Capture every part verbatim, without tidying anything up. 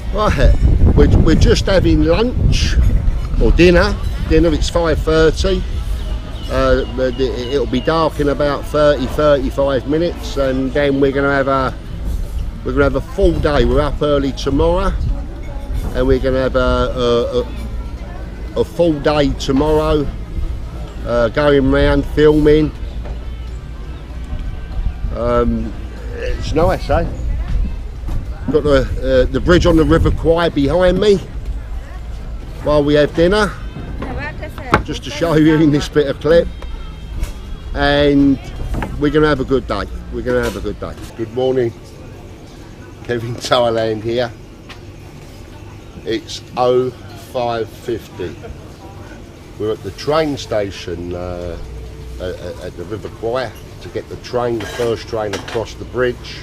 Right, we're, we're just having lunch or dinner. Dinner, it's five thirty. Uh, it'll be dark in about thirty, thirty-five minutes, and then we're going to have a we're going to have a full day. We're up early tomorrow, and we're going to have a, a, a full day tomorrow, uh, going around filming. Um, it's nice, eh? Got the uh, the bridge on the River Kwai behind me while we have dinner, just to show you in this bit of clip. And we're going to have a good day. We're going to have a good day. Good morning. Kev-In-Thailand here. It's oh five fifty. We're at the train station uh, at, at the River Kwai to get the train, the first train across the bridge.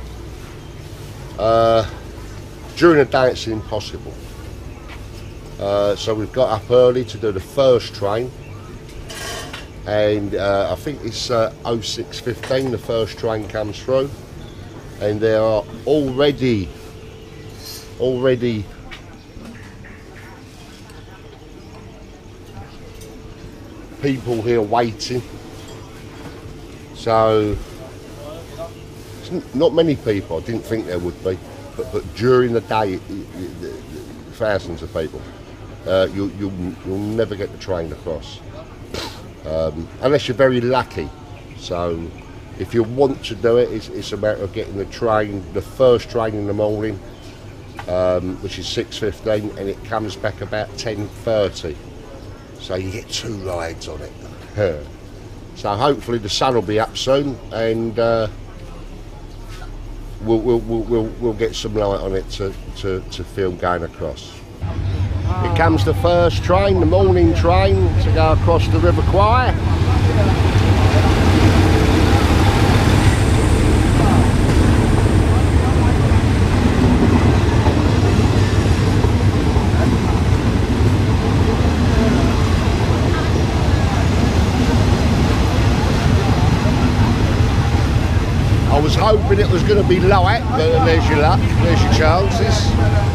Uh, during the day it's impossible. Uh, so we've got up early to do the first train, and uh, I think it's uh, oh six fifteen the first train comes through, and there are already already people here waiting. So it's not many people. I didn't think there would be, but, but during the day it, it, it, it, thousands of people. Uh, you, you'll, you'll never get the train across, um, unless you're very lucky. So if you want to do it, it's, it's a matter of getting the train, the first train in the morning, um, which is six fifteen, and it comes back about ten thirty. So you get two rides on it. So hopefully the sun will be up soon, and uh, we'll, we'll, we'll, we'll, we'll get some light on it to, to, to film going across. Here comes the first train, the morning train, to go across the River Kwai. I was hoping it was going to be light, but there's your luck, there's your chances.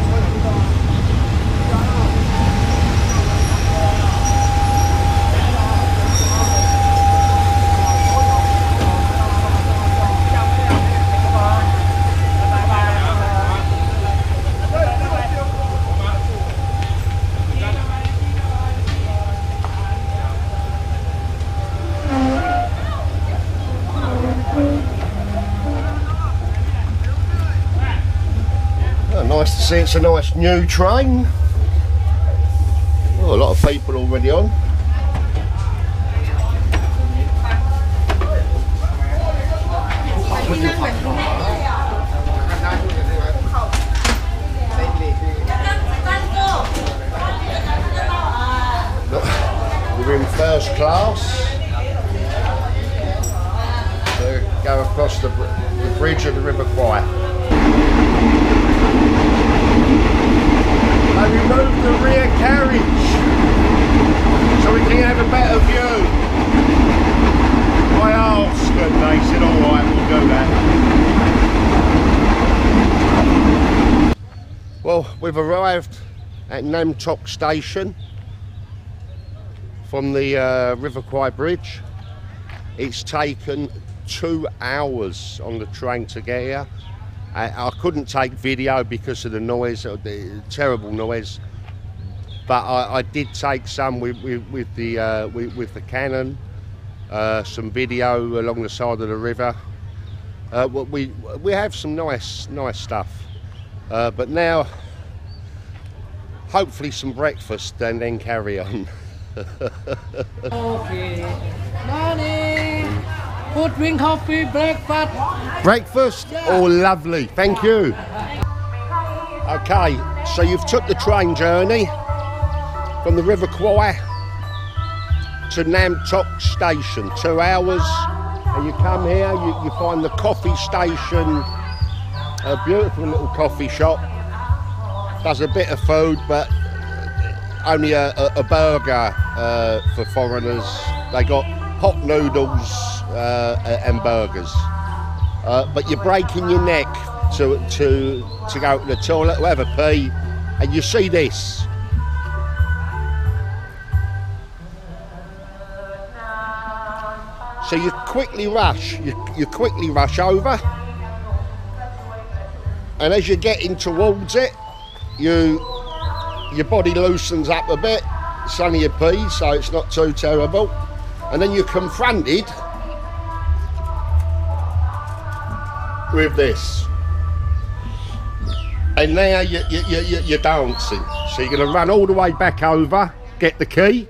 Nice to see it's a nice new train. Oh, a lot of people already on. We're in first class. So go across the, the bridge of the River Kwai. I removed the rear carriage so we can have a better view. I asked and they said, alright, we'll do that. Well, we've arrived at Nam Tok station from the uh, River Kwai Bridge. It's taken two hours on the train to get here. I, I couldn't take video because of the noise, the terrible noise, but I, I did take some with, with, with the uh, with, with the Canon, uh, some video along the side of the river. Uh, we we have some nice nice stuff, uh, but now hopefully some breakfast and then carry on. Okay. Morning. Food, drink, coffee, breakfast. Breakfast? Yeah. Oh, lovely. Thank you. Okay, so you've took the train journey from the River Kwai to Nam Tok station, two hours, and you come here, you, you find the coffee station, a beautiful little coffee shop. Does a bit of food, but only a, a, a burger uh, for foreigners. They got hot noodles uh, and burgers. Uh, but you're breaking your neck to to to go to the toilet or have a pee, and you see this. So you quickly rush, you, you quickly rush over, and as you're getting towards it, you your body loosens up a bit. It's only a pee, so it's not too terrible. And then you're confronted with this. And now you, you, you, you're dancing. So you're going to run all the way back over, get the key.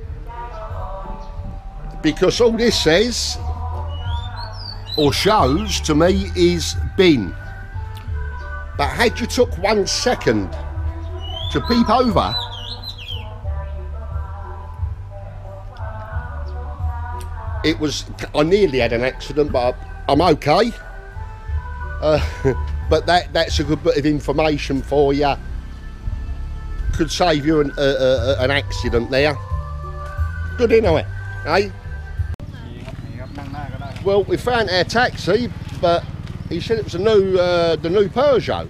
Because all this says, or shows to me, is bin. But had you took one second to peep over, it was, I nearly had an accident, but I'm okay. Uh, but that that's a good bit of information for you. Could save you an, uh, uh, an accident there. Good, isn't it? Eh? Well, we found our taxi, but he said it was a new, uh, the new Peugeot.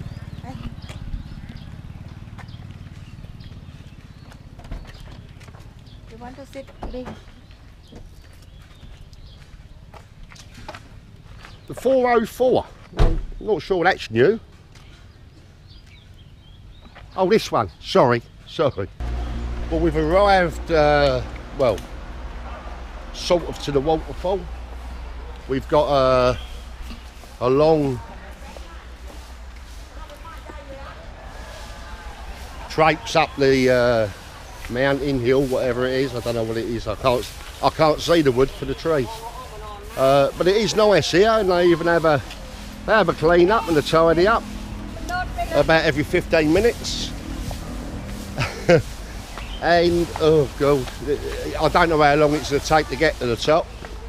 You want to sit, Ling? The four oh four. I'm not sure that's new. Oh, this one. Sorry, sorry. Well, we've arrived, uh, well, sort of to the waterfall. We've got a, a long traipse up the uh, mountain hill, whatever it is. I don't know what it is. I can't, I can't see the wood for the trees. Uh, but it is nice here, and they even have a they have a clean up and a tidy up about every fifteen minutes. And oh god, I don't know how long it's going to take to get to the top,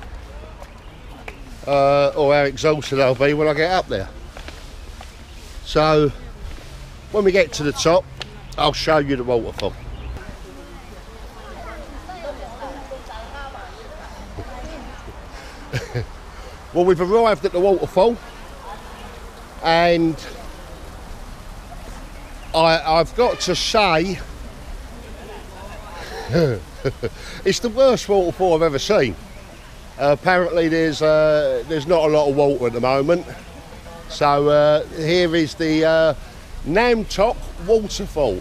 uh, or how exhausted I'll be when I get up there. So when we get to the top, I'll show you the waterfall. Well, we've arrived at the waterfall, and I, I've got to say it's the worst waterfall I've ever seen. Uh, apparently there's uh, there's not a lot of water at the moment, so uh, here is the uh, Noi The Waterfall.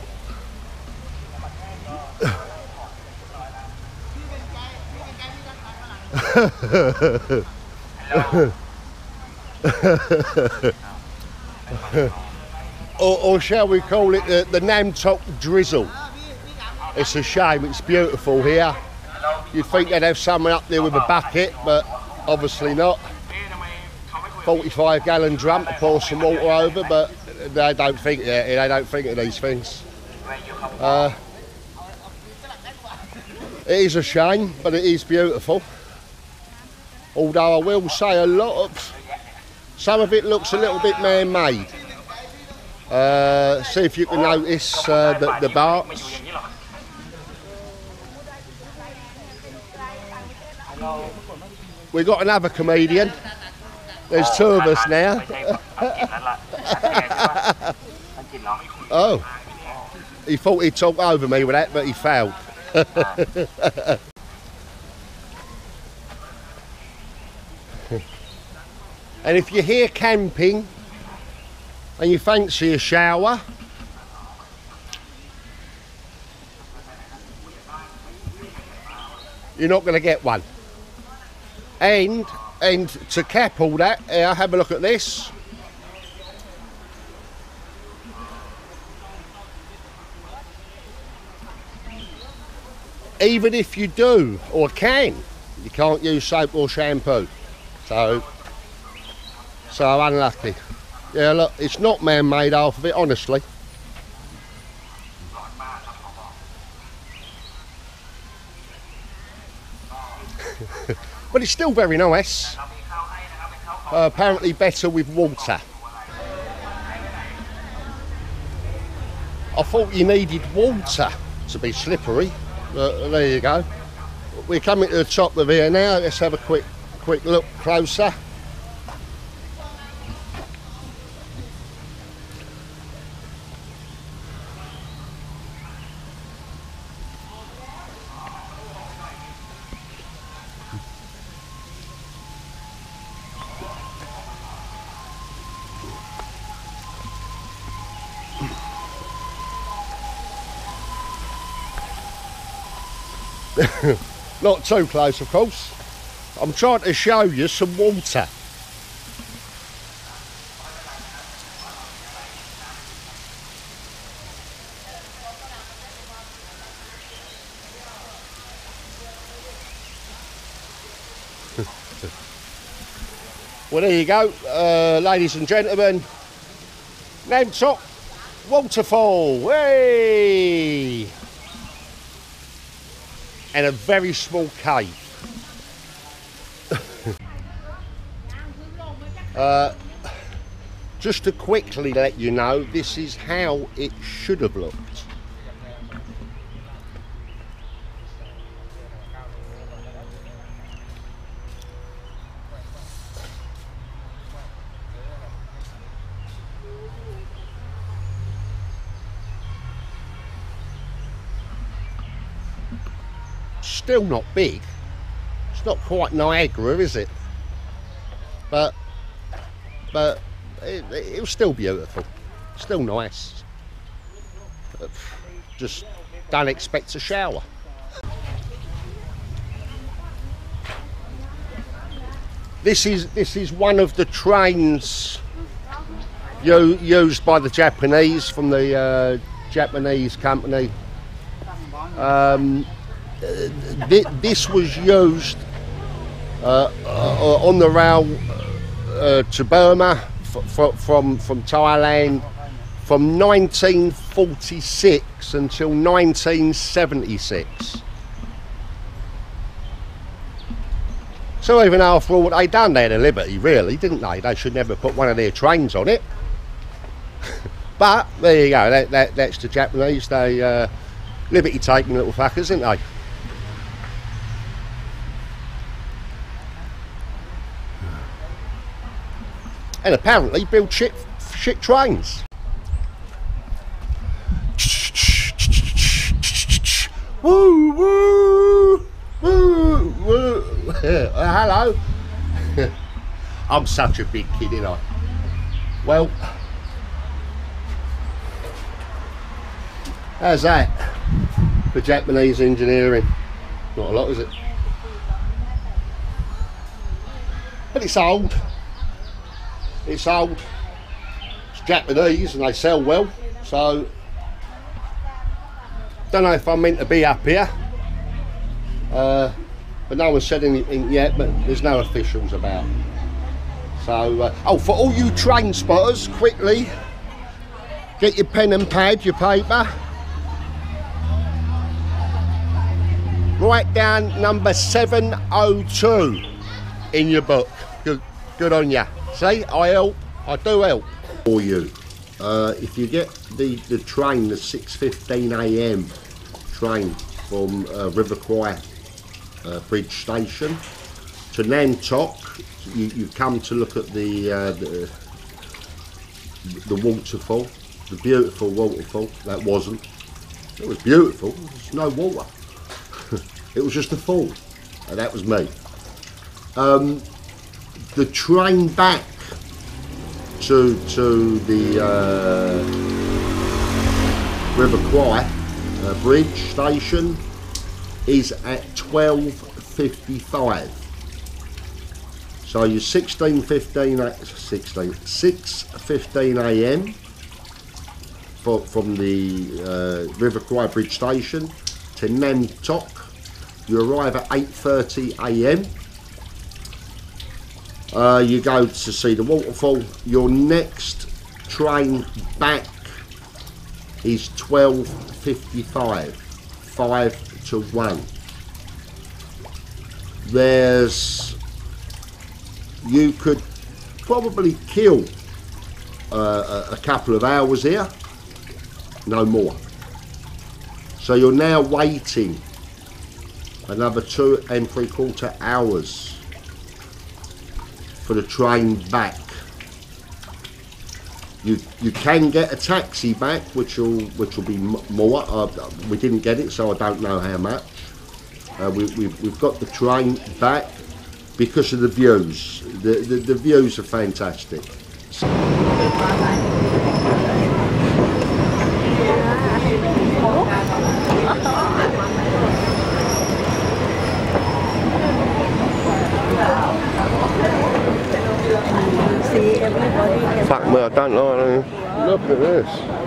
or, or shall we call it the, the Noi The Drizzle. It's a shame, it's beautiful here. You'd think they'd have someone up there with a bucket, but obviously not. forty-five gallon drum to pour some water over, but they don't think they don't think of these things. Uh, it is a shame, but it is beautiful. Although I will say a lot of, some of it looks a little bit man-made. Uh, see if you can notice uh, the, the barks. We've got another comedian. There's two of us now. Oh, he thought he'd talk over me with that, but he failed. And if you're here camping and you fancy a shower, you're not going to get one. And and to cap all that, uh, have a look at this. Even if you do or can, you can't use soap or shampoo. So. So unlucky. Yeah, look, it's not man-made, half of it, honestly. But it's still very nice. Uh, apparently better with water. I thought you needed water to be slippery. Uh, there you go. We're coming to the top of here now. Let's have a quick, quick look closer. Not too close, of course. I'm trying to show you some water. Well, there you go, uh, ladies and gentlemen. Noi The Waterfall, way, and a very small cave. uh, just to quickly let you know, this is how it should have looked. Still not big. It's not quite Niagara, is it? But but it, it was still beautiful, still nice. But just don't expect a shower. This is this is one of the trains u used by the Japanese, from the uh, Japanese company. Um, th this was used uh, uh, on the rail uh, to Burma f from from Thailand from nineteen forty-six until nineteen seventy-six. So even after all what they done, they had a liberty, really, didn't they? They should never put one of their trains on it. But there you go. That, that, that's the Japanese. They uh, liberty taking little fuckers, aren't they? And apparently build shit, shit trains. Woo, woo, woo, woo. uh, hello. I'm such a big kid, ain't I? Well, how's that for Japanese engineering? Not a lot, is it? But it's old. It's old, it's Japanese, and they sell well, so don't know if I'm meant to be up here, uh, but no one's said anything yet, but there's no officials about. So, uh, oh, for all you train spotters, quickly, get your pen and pad, your paper, write down number seven oh two in your book. Good, good on ya. See, I help, I do help. For you, uh, if you get the, the train, the six fifteen A M train from uh, River Kwai uh, Bridge station to Noi The, you, you come to look at the, uh, the, the waterfall, the beautiful waterfall. That wasn't, it was beautiful, there's no water. It was just a fall, and that was me. Um, The train back to to the uh, River Kwai uh, Bridge station is at twelve fifty-five. So you're sixteen fifteen, sixteen, six fifteen A M for, from the uh, River Kwai Bridge station to Noi The. You arrive at eight thirty A M Uh, you go to see the waterfall. Your next train back is twelve fifty-five, five to one. There's, you could probably kill uh, a, a couple of hours here, no more. So you're now waiting another two and three quarter hours for the train back. You you can get a taxi back, which will which will be more. Uh, we didn't get it, so I don't know how much. Uh, we, we've we've got the train back because of the views. The the, the views are fantastic. So don't like it. Look at this.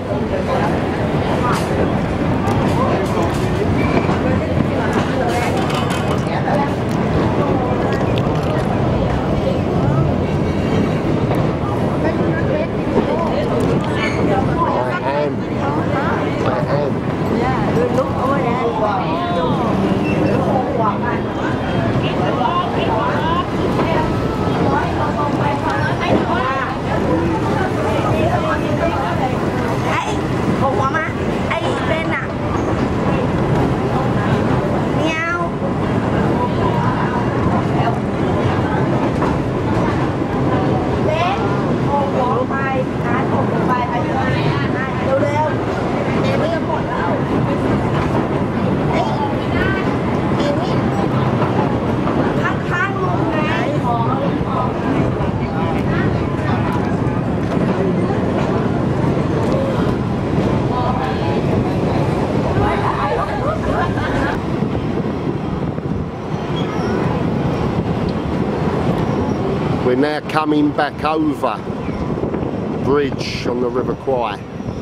We're now coming back over the bridge on the River Kwai.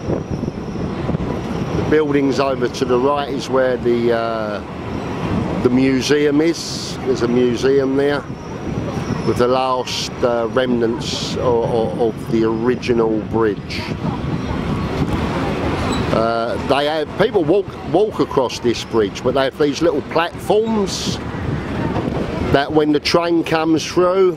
The buildings over to the right is where the uh, the museum is. There's a museum there with the last uh, remnants of, of, of the original bridge. Uh, they have, people walk walk across this bridge, but they have these little platforms that when the train comes through,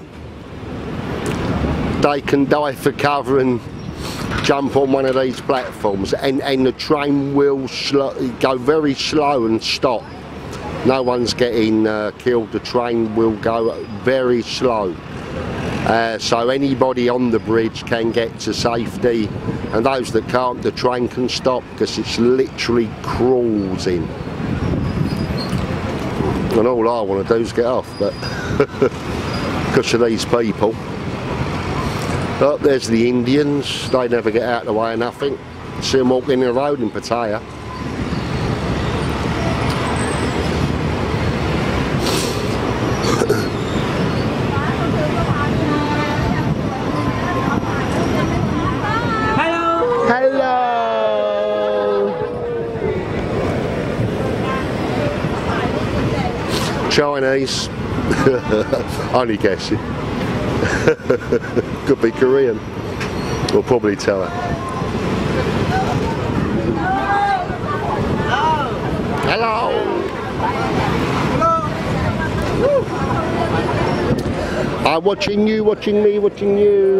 they can dive for cover and jump on one of these platforms, and, and the train will slow, go very slow and stop. No one's getting uh, killed. The train will go very slow. Uh, so anybody on the bridge can get to safety, and those that can't, the train can stop because it's literally crawls in. And all I want to do is get off, but because of these people. Oh, there's the Indians. They never get out of the way of nothing. See them walking the road in Pattaya. Hello. Hello. Chinese. Only guessing. Could be Korean. We'll probably tell her. Hello. Hello. I'm watching you, watching me, watching you.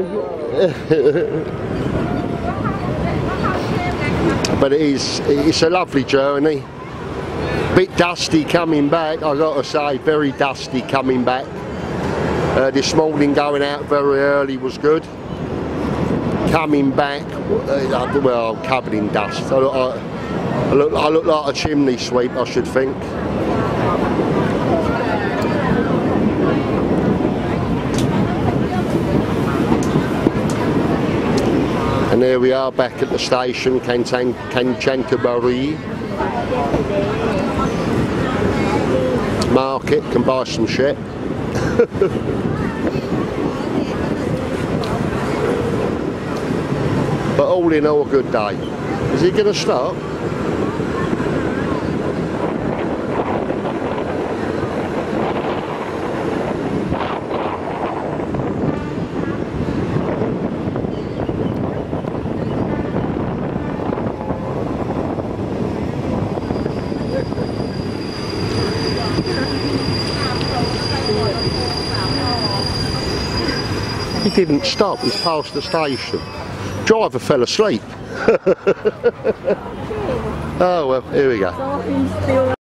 But it is, it's a lovely journey. Bit dusty coming back, I got to say, very dusty coming back. Uh, this morning going out very early was good. Coming back, uh, well, covered in dust. I look, like, I, look, I look like a chimney sweep, I should think. And there we are back at the station, Kanchanaburi. Market, can buy some shit. But all in all, a good day. Is he going to stop? He didn't stop, he's past the station. Driver fell asleep. Oh well, here we go.